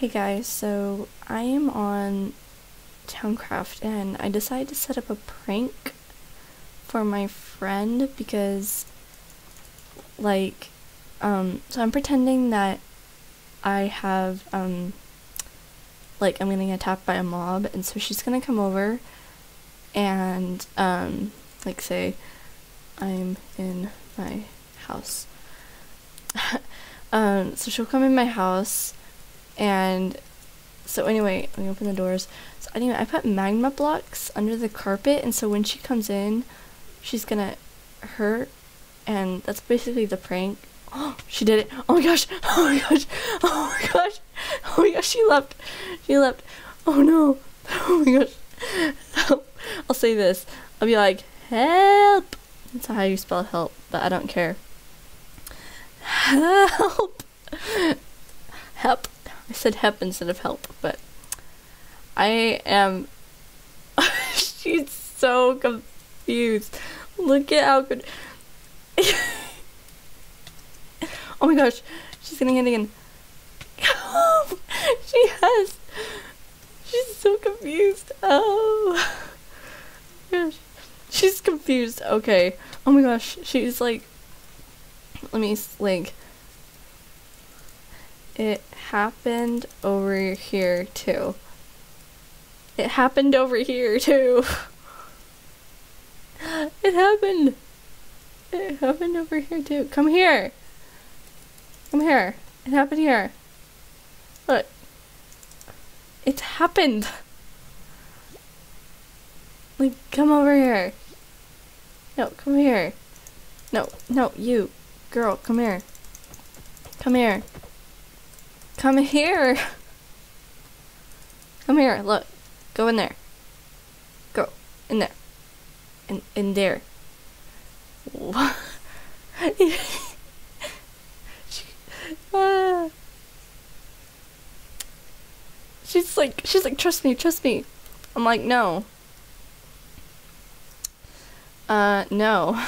Hey guys, so I am on Towncraft and I decided to set up a prank for my friend because so I'm pretending that I have I'm getting attacked by a mob, and so she's gonna come over and say I'm in my house. So she'll come in my house. And so anyway, let me open the doors. So anyway, I put magma blocks under the carpet, and so when she comes in, she's gonna hurt, and that's basically the prank. Oh, she did it. Oh my gosh. Oh my gosh. Oh my gosh. Oh my gosh, she left. She left. Oh no. Oh my gosh. Help. I'll say this. I'll be like, help. That's how you spell help, but I don't care. Help. Help. I said help instead of help, but I am. She's so confused. Look at how good. Oh my gosh, she's getting it again. She has. She's so confused. Oh gosh, she's confused. Okay. Oh my gosh, she's like. Let me It happened over here too. It happened over here too. It happened. It happened over here too. Come here. Come here. It happened here. Look. It happened. Like, come over here. No, come here. No, you. Girl, come here. Come here. Come here. Come here, look. Go in there. Go. In there. In there. What? She's like, trust me. I'm like, no. No.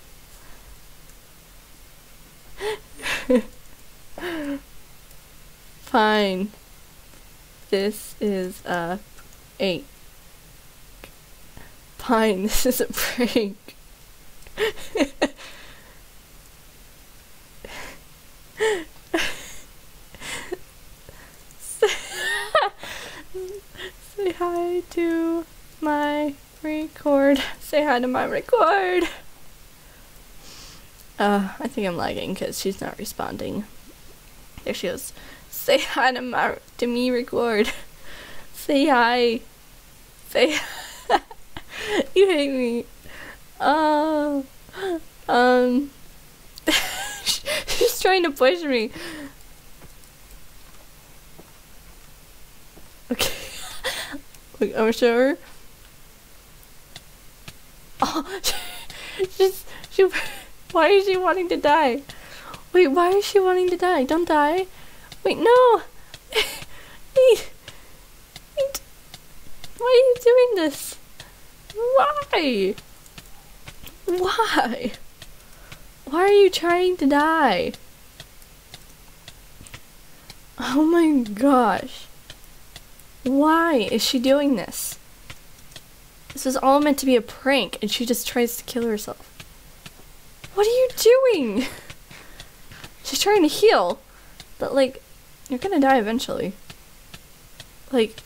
Fine. This is a Fine, this is a prank. Say hi to my record. Say hi to my record. I think I'm lagging because she's not responding. There she goes. Say hi to me record. Say hi. Say hi. You hate me. She's trying to push me. Okay. Look, I'm gonna show her. Oh, why is she wanting to die? Wait, why is she wanting to die? Don't die. Wait, no! Wait. Why are you doing this? Why? Why? Why are you trying to die? Oh my gosh. Why is she doing this? This is all meant to be a prank, and she just tries to kill herself. What are you doing? She's trying to heal, but like, you're gonna die eventually. Like,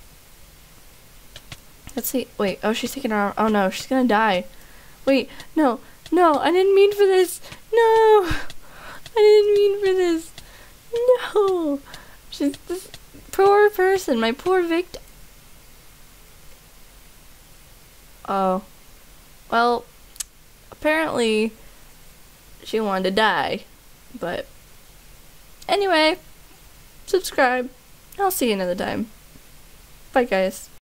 let's see. Wait, oh, she's taking her arm. Oh no, she's gonna die. Wait, no, I didn't mean for this. No, I didn't mean for this. No, she's this poor person, my poor victim. Oh, well, apparently she wanted to die, but anyway, subscribe. I'll see you another time. Bye, guys.